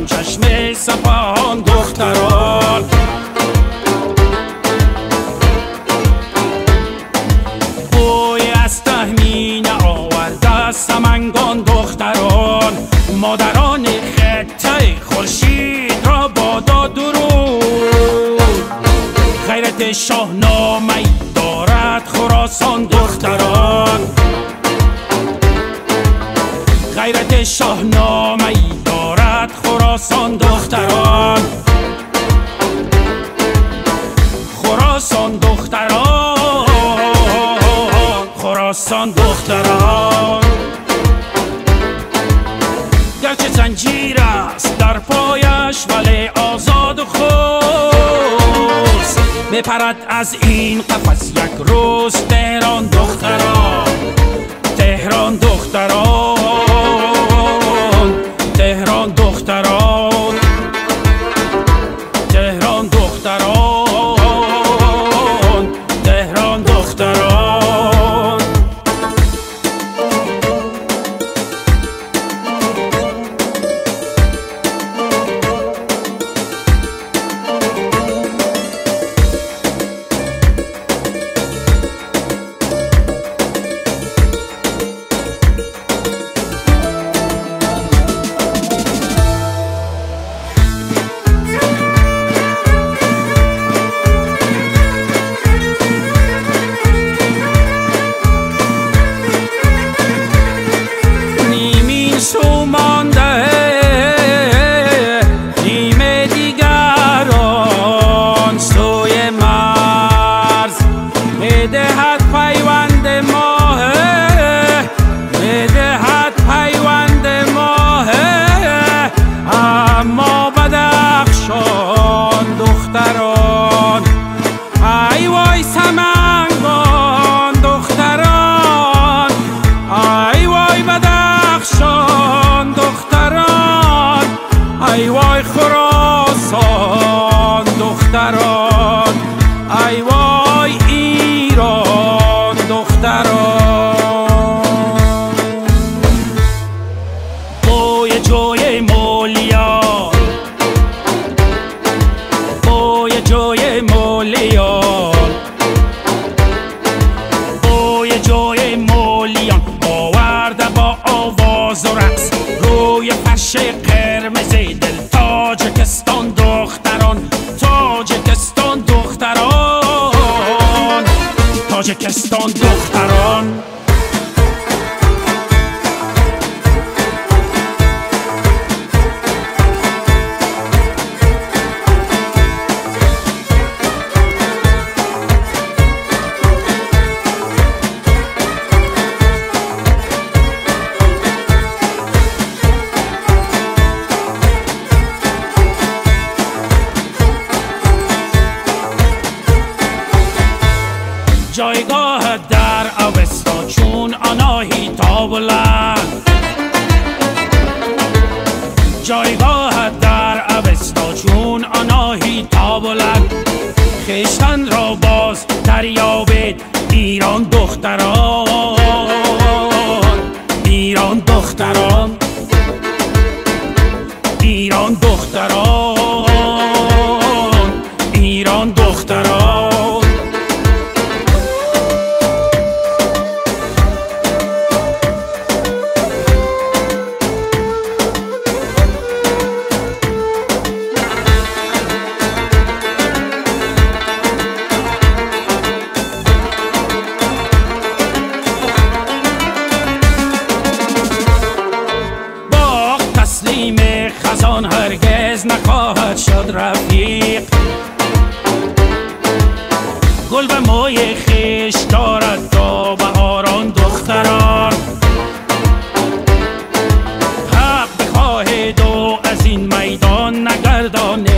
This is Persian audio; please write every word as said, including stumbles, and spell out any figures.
چشم سپاهان دختران. بویی از تهمینه آورده سمنگان دختران. مادران خطه خورشید را بادا درود. غیرت شهنامه دارد خراسان دختران. غیرت شهنامه دارد خراسان دختران. خراسان دختران، خراسان دختران. گرچه زنجیر است در پایش ولی آزادخوست. بپرد از این قفس یک روز تهران دختران. تهران دختران، تهران دختران، تهران دختران، تهران دختران. بدخشان دختران، ای وای سمنگان دختران، ای وای بدخشان دختران، ای وای خراسان دختران، ای وای ایران دختران. بوی جوی مولیان، بوی جوی مولیان، بوی جوی مولیان. آورده با آواز و رقص روی فرش قرمزی دل تاجکستان دختران. تاجکستان دختران، تاجکستان دختران. جایگاه در اوستا چون آناهی تا بلند. جایگاه در اوستا چون آناهی تا بلند. خویشتن را باز دریابید ایران دختران. ایران دختران، ایران دختران، ایران دختران. خزان هرگز نخواهد شد رفیق. گل به موی خویش دارد تا بهاران دختران. حق بخواهید و از این میدان نگردانید.